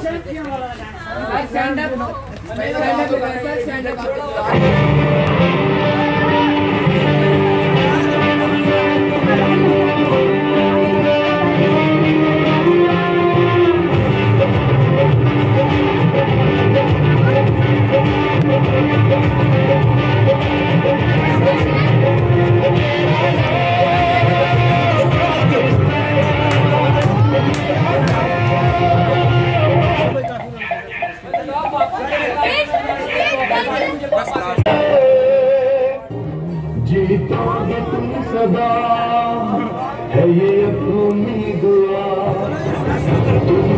जीतोगे तुम सदा है ये अपनी दुआ तुम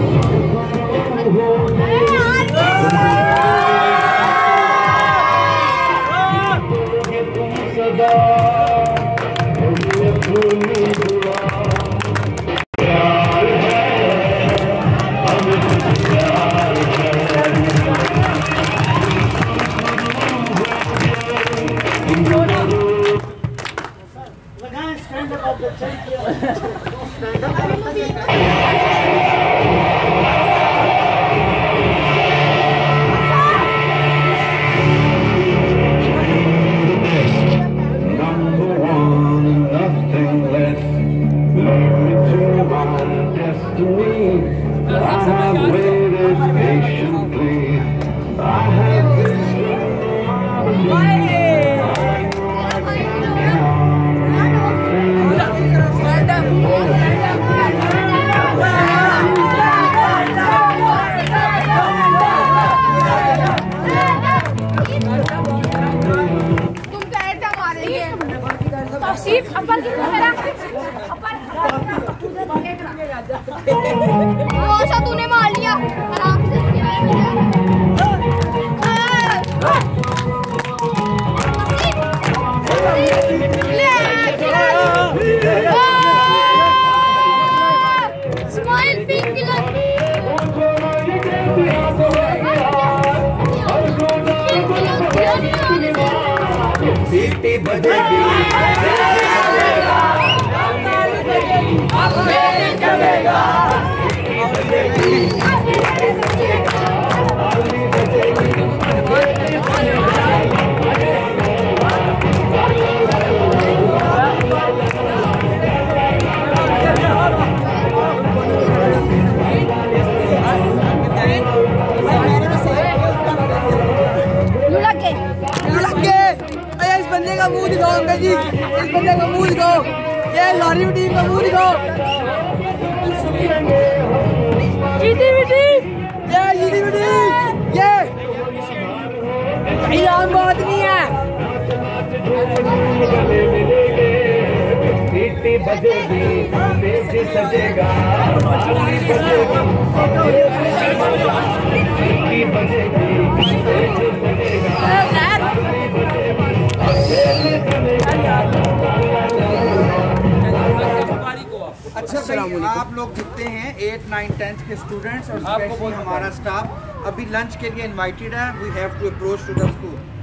जीतोगे तुम सदा है ये अपनी दुआ तूने मार लिया आराम से स्माइल पिंक सीटी बजेगी चलेगा इस बंदे का मुंह दिखाओ अंकल जी, इस बंदे का मुंह दिखाओ, ये लॉरी टीम का मुंह दिखाओ। जीती बेटी, ये आम बात नहीं है। सीटी बजेगी देश सजेगा सीटी बजेगी देश सजेगा। अच्छा भाई, आप लोग जितने हैं 8, 9, 10 के स्टूडेंट्स और स्पेशली हमारा स्टाफ अभी लंच के लिए इनवाइटेड है। We have to approach to the school.